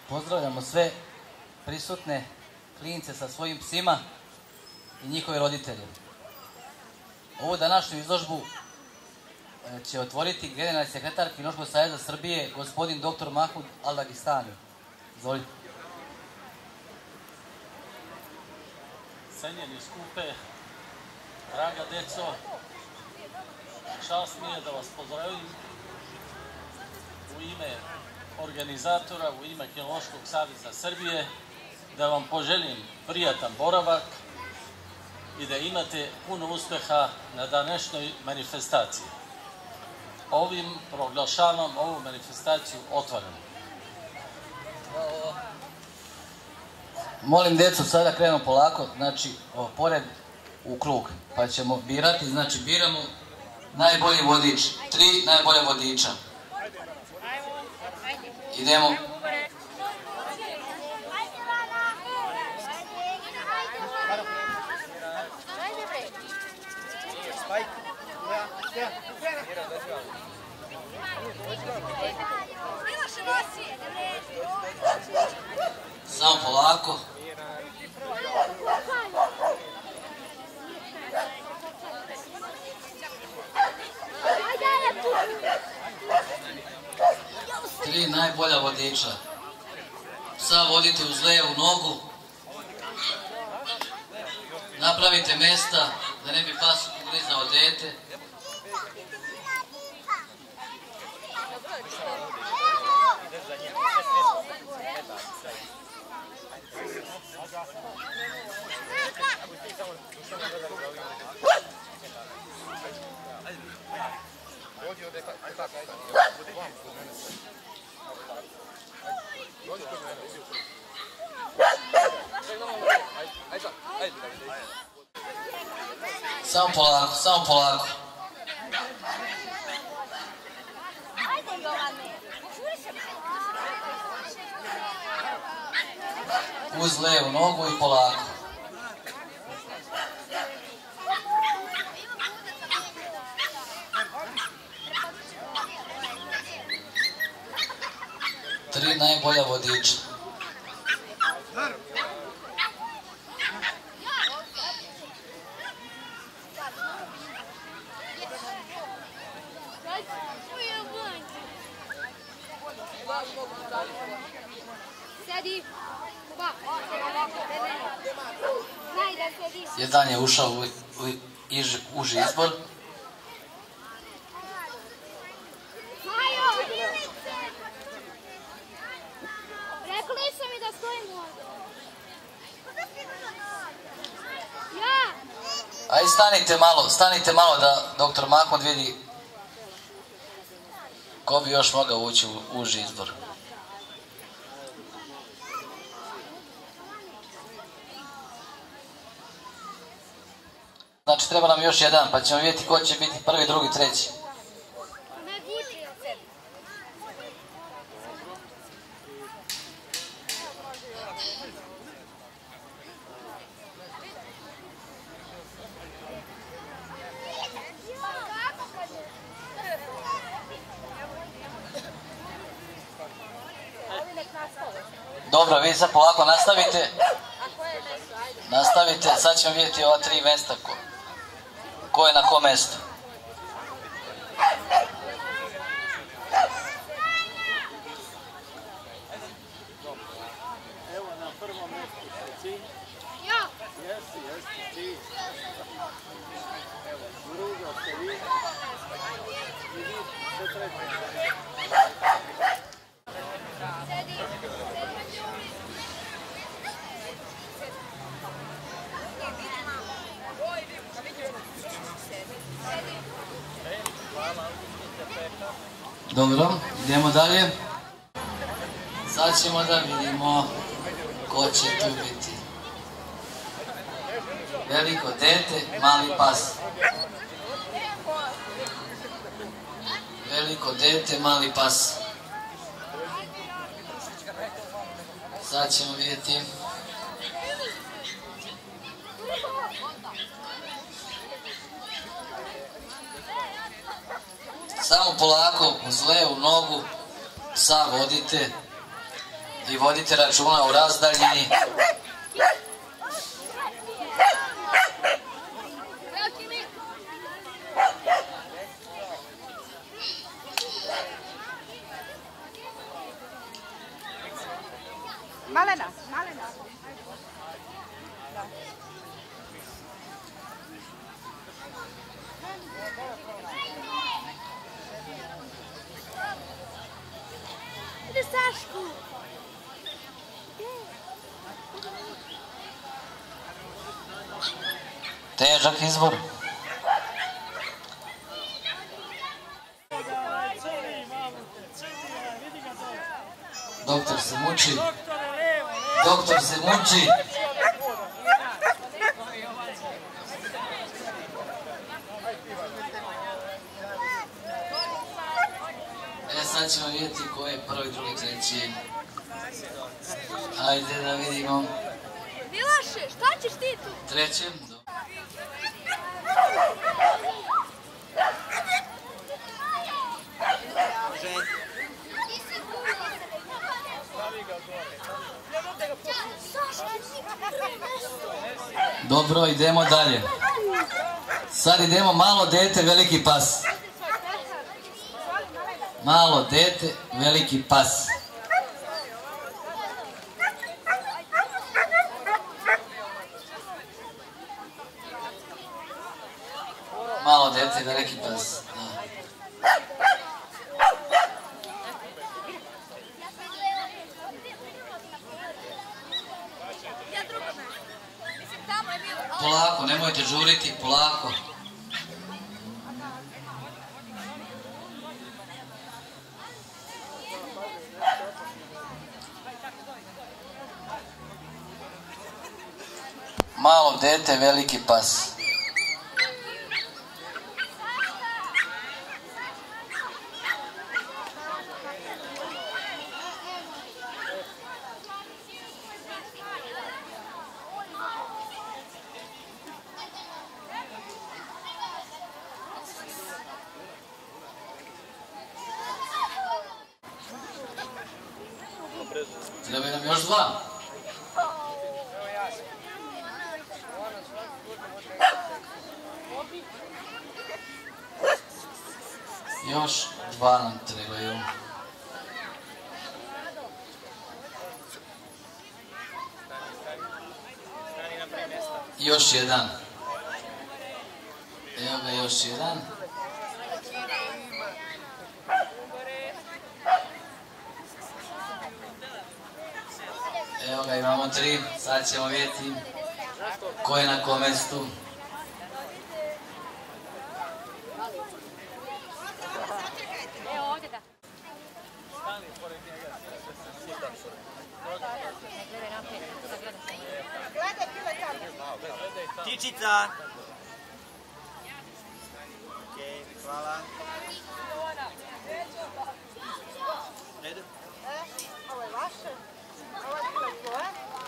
Pozdravljamo sve prisutne klince sa svojim psima i njihove roditelje. Ovu današnju izložbu će otvoriti generalni sekretar Kinoškog saveza Srbije, gospodin dr. Mahmud Al-Dagistani. Izvolite. Cenjeni skupe, draga deco, čast mi je da vas pozdravim u ime organizatora, u ime Kinološkog saveza Srbije, da vam poželim prijatan boravak i da imate puno uspeha na današnjoj manifestaciji. Ovim proglašavam ovu manifestaciju otvorenom. Molim decu, sada krenemo polako, znači pored u krug, pa ćemo birati, znači biramo najbolji vodič, 3 najbolja vodiča. Idemo. Samo polako. Tri najbolja vodiča. Psa vodite uz levu nogu. Napravite mesta da ne bi pas ugrizao dete. Samo polako, samo polako. Uz levu nogu i polako. Tri najbolja vodiča. Jedan je ušao u uži izbor. Rekli su mi da stojim ovdje. Ajde stanite malo da dr. Mahmud vidi ko bi još mogao ući u uži izbor. Znači treba nam još jedan, pa ćemo vidjeti ko će biti prvi, drugi, treći. Dobro, vi sad polako nastavite. Nastavite, sad ćemo vidjeti ova 3 mesta. Ko je na kom mestu? Evo na prvom mjestu ste ti. Ja. Jesi ti. Evo, drugo ste vi. I vi ste treći. Dobro, idemo dalje. Sad ćemo da vidimo ko će tu biti. Veliko dete, mali pas. Veliko dete, mali pas. Sad ćemo vidjeti. Samo polako uz levu nogu psa vodite i vodite računa u razdaljini. Malena. Ide Sašku. Težak izbor. Doktor se muči. Doktor se muči. Sad ćemo vidjeti ko je prvi, drugi, treći. Ajde da vidimo. Miloše, šta ćeš ti tu? Trećem. Dobro, idemo dalje. Sad idemo malo dete, veliki pas. Malo dete, veliki pas. Malo dete, veliki pas. Polako, nemojte žuriti, polako. Malo dete, veliki pas. Treba nam još dva. Još dva nam trebaju. Još jedan. Evo ga još jedan. Evo ga, imamo tri. Sad ćemo vidjeti ko je na kom mestu. Tičica. Okej, hvala. Redu? Ovo je vaše? Ovo je bilo tvoje?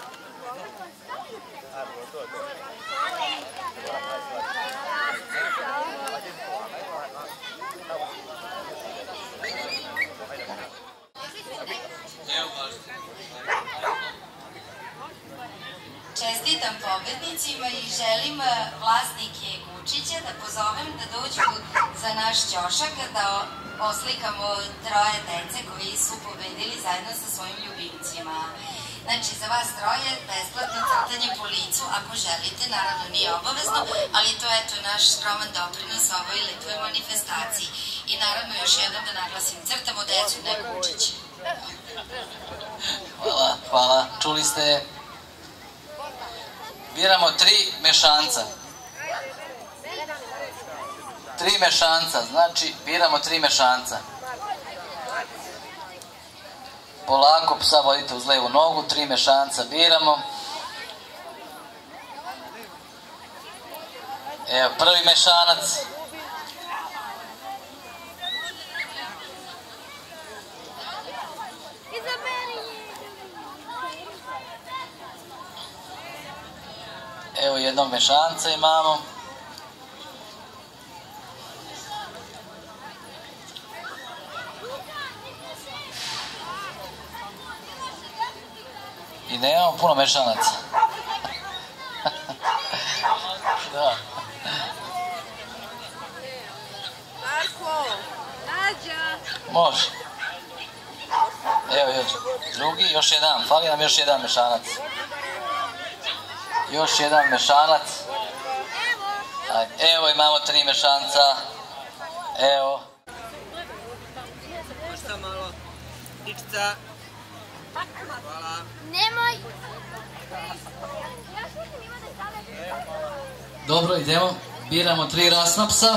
Čestitam pobednicima i želim vlasnike kučića da pozovem da dođu za naš ćošak da oslikamo troje dece koji su pobedili zajedno sa svojim ljubimcima. Znači, za vas troje besplatno crtanje po licu ako želite, naravno nije obavezno, ali to je eto naš skroman doprinos ovoj lepoj manifestaciji. I naravno još jednom da naglasim, crtamo decu, ne kučiće. Hvala, hvala. Čuli ste. Biramo tri mešanca. Tri mešanca, znači biramo tri mešanca. Polako psa vodite uz levu nogu, tri mešanca biramo. Evo, prvi mešanac. Evo jednog mešanca imamo. I nemamo puno mešanaca. Da. Marko, Nađa. Može. Evo još drugi, još jedan. Fali nam još jedan mešanac. Još jedan mešanac. Evo imamo 3 mešanca. Evo. Možda malo. Tičica. Hvala. Nemoj. Dobro, idemo. Biramo 3 rasnapsa.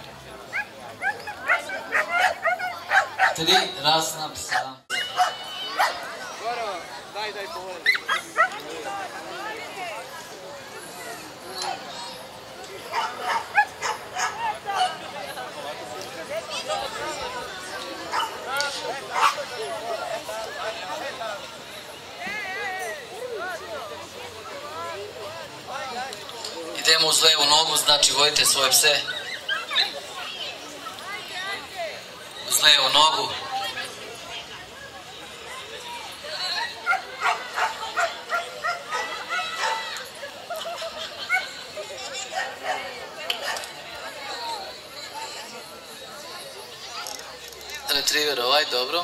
3 rasnapsa. Daj povoli. Idemo uz levu nogu, znači vodite svoje pse. Uz levu nogu. Retriever ovaj, dobro.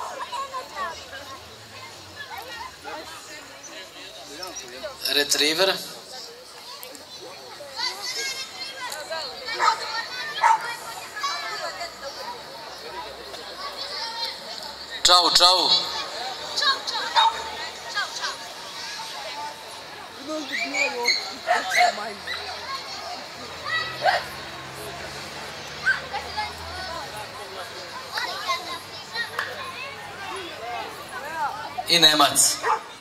Retriever. Čau, čau. I Nemac.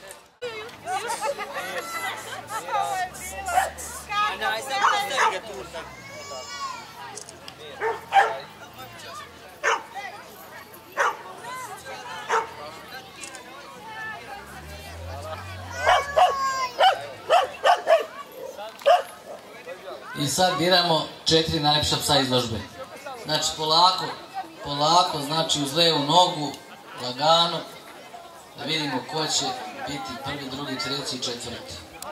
I sad biramo 4 najljepša psa izložbe. Znači polako, znači uz levu nogu, lagano, da vidimo ko će biti prvi, drugi, treći i četvrti.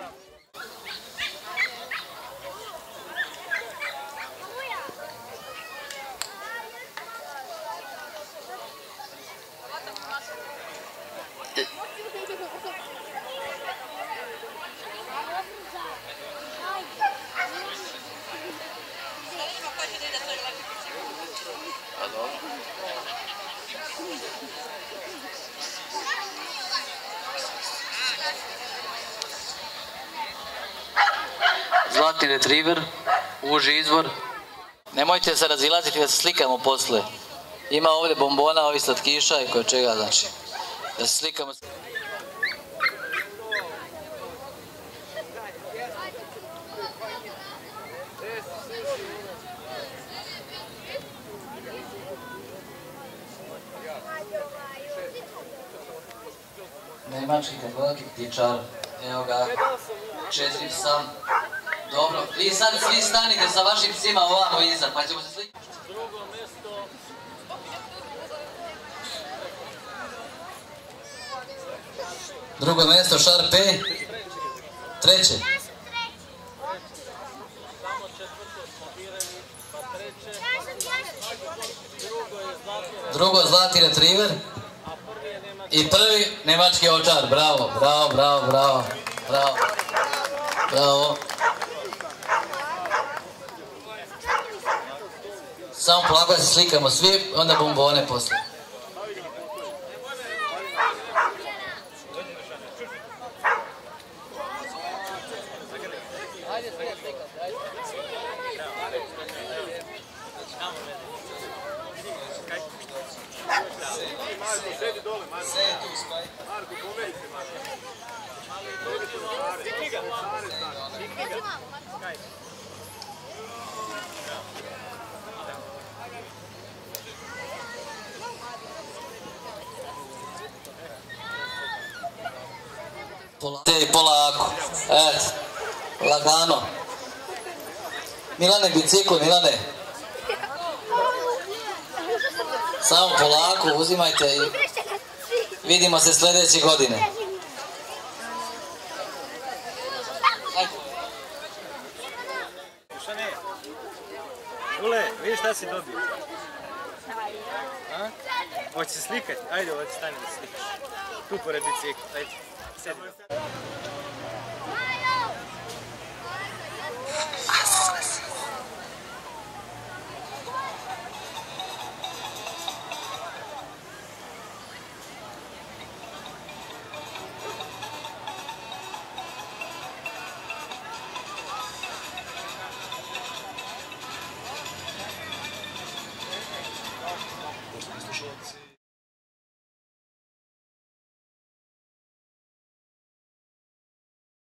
Zlatni retriver, uži izvor. Nemojte se razilaziti da se slikamo posle. Ima ovdje bombona, ovih slatkiša i koje čega, znači. Da se slikamo. Nemački veliki ptičar. Evo ga. 4 psa. Dobro, vi sad svi stanite sa vašim psima ovamo iza, pa ćemo se slikati. Drugo mjesto Šarpe. Treće. Drugo Zlatni retriver. I prvi nemački ovčar. Bravo, bravo, bravo, bravo. Bravo. Bravo. Samo polako da se slikamo svi, onda bombone posle. Polako, eto, lagano. Milane, bicikl, Milane. Samo polako, uzimajte i vidimo se sljedeće godine. šta si dobio? A? Hoće se slikati? Ajde, ovdje stani da slikaš. Tu pored bicikla, ajde. Sedi.